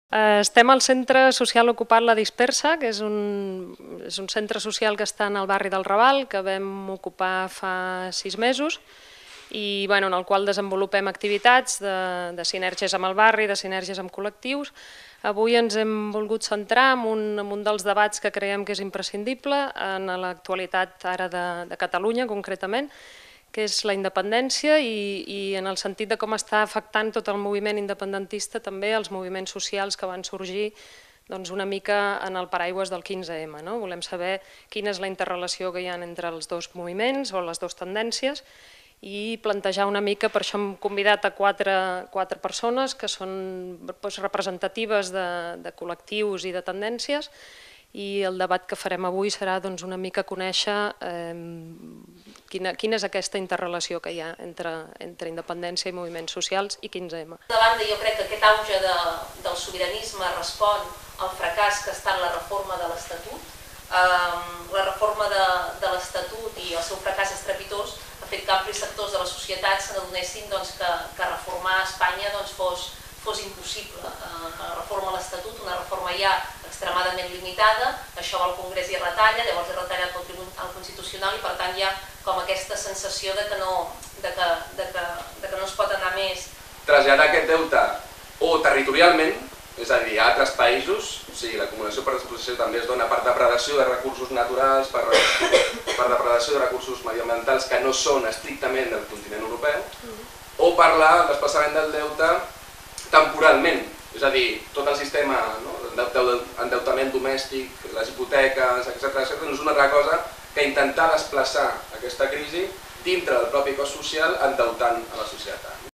Estem al Centre Social Ocupat La Dispersa, que és un centre social que està en el barri del Raval, que vam ocupar fa 6 mesos, i en el qual desenvolupem activitats de sinergies amb el barri, de sinergies amb col·lectius. Avui ens hem volgut centrar en un dels debats que creiem que és imprescindible en l'actualitat ara de Catalunya, concretament, que és la independència i en el sentit de com està afectant tot el moviment independentista també els moviments socials que van sorgir una mica en el paraigües del 15M. Volem saber quina és la interrelació que hi ha entre els dos moviments o les dues tendències i plantejar una mica, per això hem convidat a quatre persones que són representatives de col·lectius i de tendències, i el debat que farem avui serà una mica conèixer quina és aquesta interrelació que hi ha entre independència i moviments socials i 15M. De banda, jo crec que aquest auge del sobiranisme respon al fracàs que ha estat la reforma de l'Estatut. La reforma de l'Estatut i el seu fracàs estrepitós ha fet que amplis sectors de la societat s'adonessin que reformar Espanya fos impossible. La reforma de l'Estatut, una reforma ja extremadament limitada, això va al Congrés i retalla, llavors és retallat pel Tribunal Constitucional i per tant hi ha com aquesta sensació de que no es pot anar més. Traslladar aquest deute o territorialment, és a dir, a altres països, o sigui, l'acumulació per despossessió també es dona per depredació de recursos naturals, per depredació de recursos mediambientals que no són estrictament del continent europeu, o parlar desplaçament del deute temporalment, és a dir, tot el sistema d'endeutament domèstic, les hipoteques, etc. no és una altra cosa que intentar desplaçar aquesta crisi dintre del propi cos social endeutant a la societat.